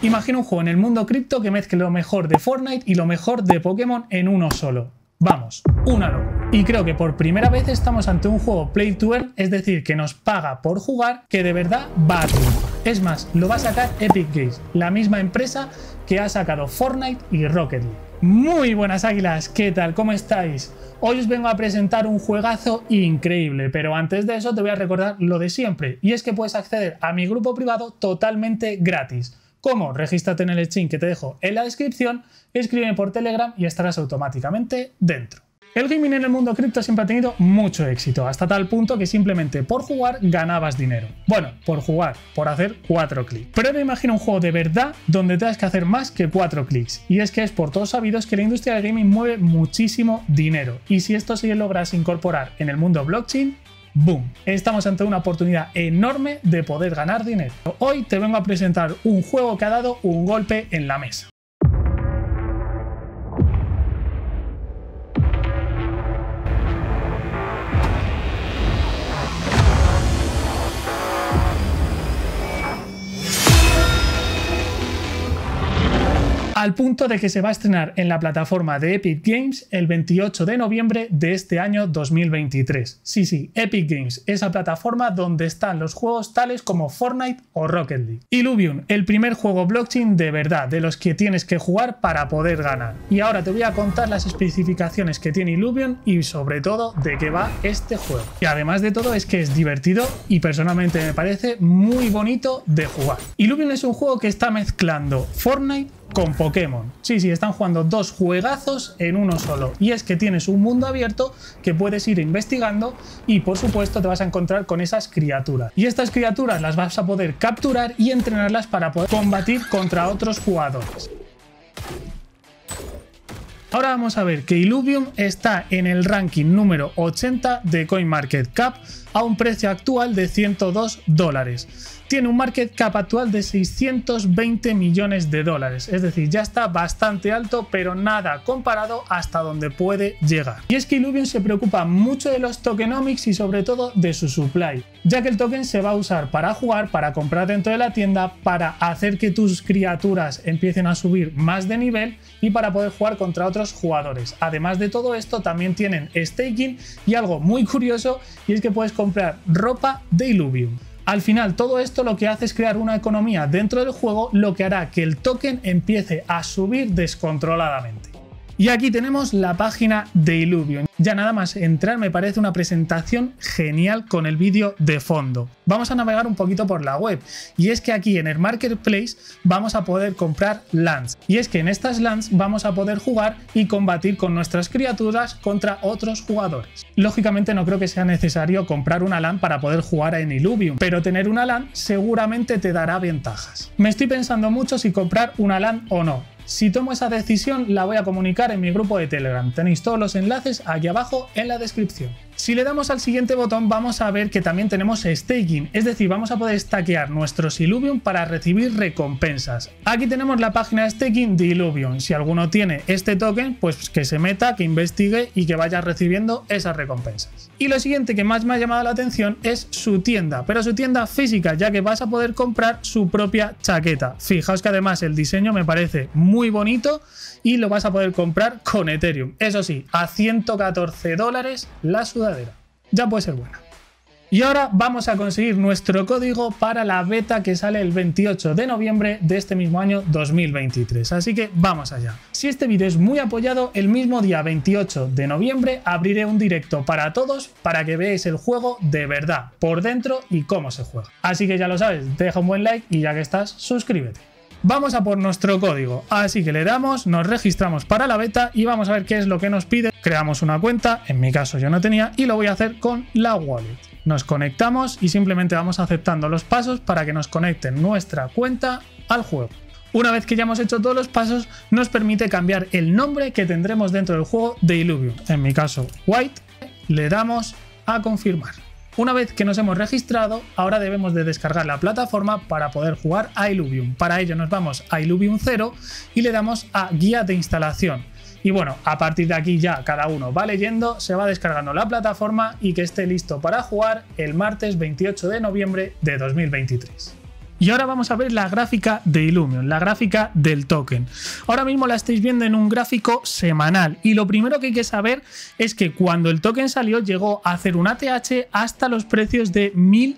Imagina un juego en el mundo cripto que mezcle lo mejor de Fortnite y lo mejor de Pokémon en uno solo. Vamos, una locura. Y creo que por primera vez estamos ante un juego Play to Earn, es decir, que nos paga por jugar, que de verdad va a triunfar. Es más, lo va a sacar Epic Games, la misma empresa que ha sacado Fortnite y Rocket League. Muy buenas águilas, ¿qué tal? ¿Cómo estáis? Hoy os vengo a presentar un juegazo increíble, pero antes de eso te voy a recordar lo de siempre, y es que puedes acceder a mi grupo privado totalmente gratis. ¿Cómo? Regístrate en el link que te dejo en la descripción, escríbeme por Telegram y estarás automáticamente dentro. El gaming en el mundo cripto siempre ha tenido mucho éxito, hasta tal punto que simplemente por jugar ganabas dinero. Bueno, por jugar, por hacer 4 clics. Pero ahora imagina un juego de verdad donde tengas que hacer más que 4 clics. Y es que es por todos sabidos que la industria del gaming mueve muchísimo dinero. Y si esto se logras incorporar en el mundo blockchain, ¡boom! Estamos ante una oportunidad enorme de poder ganar dinero. Hoy te vengo a presentar un juego que ha dado un golpe en la mesa. Al punto de que se va a estrenar en la plataforma de Epic Games el 28 de noviembre de este año 2023. Sí, Epic Games, esa plataforma donde están los juegos tales como Fortnite o Rocket League. Illuvium, el primer juego blockchain de verdad, de los que tienes que jugar para poder ganar. Y ahora te voy a contar las especificaciones que tiene Illuvium y sobre todo de qué va este juego. Y además de todo es que es divertido y personalmente me parece muy bonito de jugar. Illuvium es un juego que está mezclando Fortnite con Pokémon. Sí, están jugando dos juegazos en uno solo. Y es que tienes un mundo abierto que puedes ir investigando y por supuesto te vas a encontrar con esas criaturas. Y estas criaturas las vas a poder capturar y entrenarlas para poder combatir contra otros jugadores. Ahora vamos a ver que Illuvium está en el ranking número 80 de CoinMarketCap a un precio actual de $102. Tiene un market cap actual de 620 millones de dólares, es decir, ya está bastante alto, pero nada comparado hasta donde puede llegar. Y es que Illuvium se preocupa mucho de los tokenomics y sobre todo de su supply, ya que el token se va a usar para jugar, para comprar dentro de la tienda, para hacer que tus criaturas empiecen a subir más de nivel y para poder jugar contra otros jugadores. Además de todo esto, también tienen staking y algo muy curioso, y es que puedes comprar ropa de Illuvium. Al final todo esto lo que hace es crear una economía dentro del juego, lo que hará que el token empiece a subir descontroladamente. Y aquí tenemos la página de Illuvium. Ya nada más entrar me parece una presentación genial con el vídeo de fondo. Vamos a navegar un poquito por la web y es que aquí en el Marketplace vamos a poder comprar lands. Y es que en estas lands vamos a poder jugar y combatir con nuestras criaturas contra otros jugadores. Lógicamente no creo que sea necesario comprar una land para poder jugar en Illuvium, pero tener una land seguramente te dará ventajas. Me estoy pensando mucho si comprar una land o no. Si tomo esa decisión la voy a comunicar en mi grupo de Telegram, tenéis todos los enlaces aquí abajo en la descripción. Si le damos al siguiente botón vamos a ver que también tenemos staking, es decir, vamos a poder stackear nuestros Illuvium para recibir recompensas. Aquí tenemos la página de staking de Illuvium, si alguno tiene este token pues que se meta, que investigue y que vaya recibiendo esas recompensas. Y lo siguiente que más me ha llamado la atención es su tienda, pero su tienda física, ya que vas a poder comprar su propia chaqueta. Fijaos que además el diseño me parece muy bonito y lo vas a poder comprar con Ethereum. Eso sí, a $114 la sudadera. Ya puede ser buena. Y ahora vamos a conseguir nuestro código para la beta que sale el 28 de noviembre de este mismo año 2023. Así que vamos allá. Si este vídeo es muy apoyado, el mismo día 28 de noviembre abriré un directo para todos para que veáis el juego de verdad, por dentro y cómo se juega. Así que ya lo sabes, deja un buen like y ya que estás, suscríbete. Vamos a por nuestro código, así que le damos, nos registramos para la beta y vamos a ver qué es lo que nos pide. Creamos una cuenta, en mi caso yo no tenía, y lo voy a hacer con la wallet. Nos conectamos y simplemente vamos aceptando los pasos para que nos conecten nuestra cuenta al juego. Una vez que ya hemos hecho todos los pasos, nos permite cambiar el nombre que tendremos dentro del juego de Illuvium. En mi caso, White, le damos a confirmar. Una vez que nos hemos registrado, ahora debemos de descargar la plataforma para poder jugar a Illuvium. Para ello nos vamos a Illuvium 0 y le damos a guía de instalación. Y bueno, a partir de aquí ya cada uno va leyendo, se va descargando la plataforma y que esté listo para jugar el martes 28 de noviembre de 2023. Y ahora vamos a ver la gráfica de Illuvium, la gráfica del token. Ahora mismo la estáis viendo en un gráfico semanal y lo primero que hay que saber es que cuando el token salió llegó a hacer un ATH hasta los precios de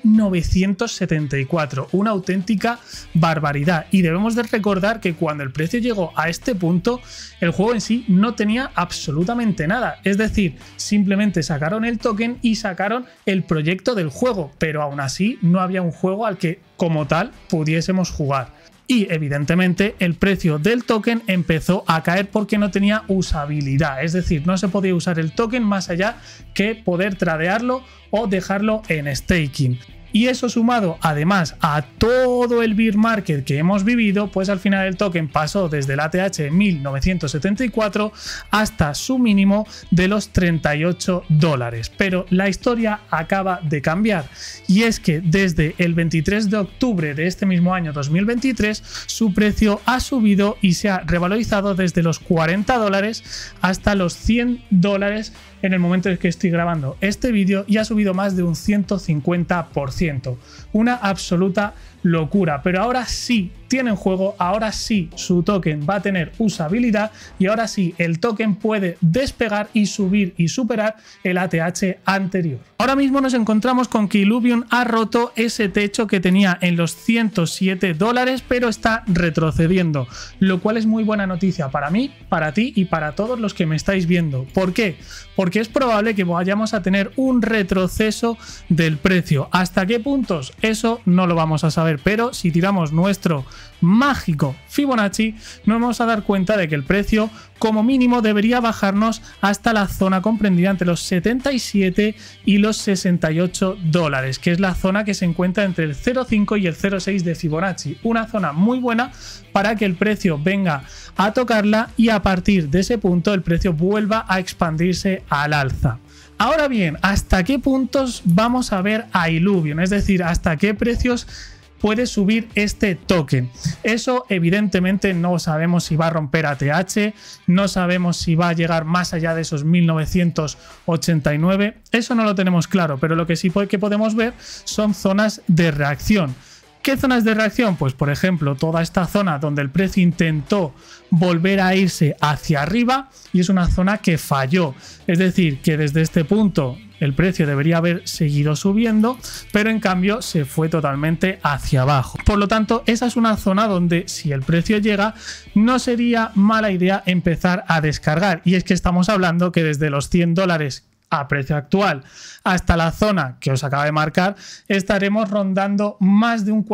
1974, una auténtica barbaridad. Y debemos de recordar que cuando el precio llegó a este punto, el juego en sí no tenía absolutamente nada. Es decir, simplemente sacaron el token y sacaron el proyecto del juego, pero aún así no había un juego al que como tal pudiésemos jugar. Y evidentemente el precio del token empezó a caer porque no tenía usabilidad, es decir, no se podía usar el token más allá que poder tradearlo o dejarlo en staking. Y eso sumado además a todo el bear market que hemos vivido, pues al final el token pasó desde el ATH 1974 hasta su mínimo de los $38. Pero la historia acaba de cambiar y es que desde el 23 de octubre de este mismo año 2023 su precio ha subido y se ha revalorizado desde los $40 hasta los $100 en el momento en que estoy grabando este vídeo y ha subido más de un 150%. Una absoluta locura, pero ahora sí tienen juego, ahora sí su token va a tener usabilidad y ahora sí el token puede despegar y subir y superar el ATH anterior. Ahora mismo nos encontramos con que Illuvium ha roto ese techo que tenía en los $107, pero está retrocediendo, lo cual es muy buena noticia para mí, para ti y para todos los que me estáis viendo. ¿Por qué? Porque es probable que vayamos a tener un retroceso del precio. ¿Hasta qué puntos? Eso no lo vamos a saber, pero si tiramos nuestro mágico Fibonacci nos vamos a dar cuenta de que el precio como mínimo debería bajarnos hasta la zona comprendida entre los 77 y los $68, que es la zona que se encuentra entre el 0,5 y el 0,6 de Fibonacci, una zona muy buena para que el precio venga a tocarla y a partir de ese punto el precio vuelva a expandirse al alza. Ahora bien, ¿hasta qué puntos vamos a ver a Illuvium? Es decir, ¿hasta qué precios puede subir este token? Eso evidentemente no sabemos si va a romper ATH, no sabemos si va a llegar más allá de esos 1989, eso no lo tenemos claro, pero lo que sí que podemos ver son zonas de reacción. ¿Qué zonas de reacción? Pues por ejemplo toda esta zona donde el precio intentó volver a irse hacia arriba y es una zona que falló, es decir que desde este punto el precio debería haber seguido subiendo, pero en cambio se fue totalmente hacia abajo. Por lo tanto, esa es una zona donde si el precio llega, no sería mala idea empezar a descargar. Y es que estamos hablando que desde los $100 a precio actual hasta la zona que os acabo de marcar, estaremos rondando más de un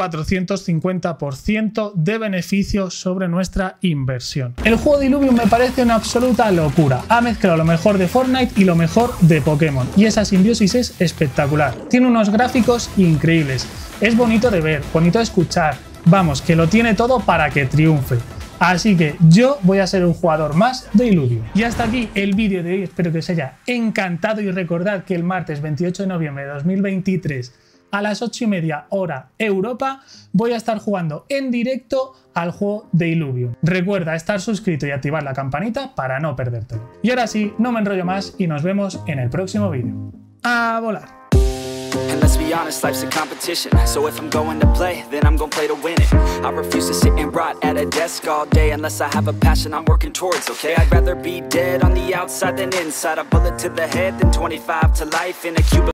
450% de beneficio sobre nuestra inversión. El juego de Illuvium me parece una absoluta locura. Ha mezclado lo mejor de Fortnite y lo mejor de Pokémon. Y esa simbiosis es espectacular. Tiene unos gráficos increíbles. Es bonito de ver, bonito de escuchar. Vamos, que lo tiene todo para que triunfe. Así que yo voy a ser un jugador más de Illuvium. Y hasta aquí el vídeo de hoy, espero que os haya encantado y recordad que el martes 28 de noviembre de 2023 a las 8:30 hora Europa voy a estar jugando en directo al juego de Illuvium. Recuerda estar suscrito y activar la campanita para no perdértelo. Y ahora sí, no me enrollo más y nos vemos en el próximo vídeo. ¡A volar! And let's be honest, life's a competition. So if I'm going to play, then I'm gonna play to win it. I refuse to sit and rot at a desk all day unless I have a passion I'm working towards, okay? I'd rather be dead on the outside than inside. A bullet to the head than 25 to life in a cubicle.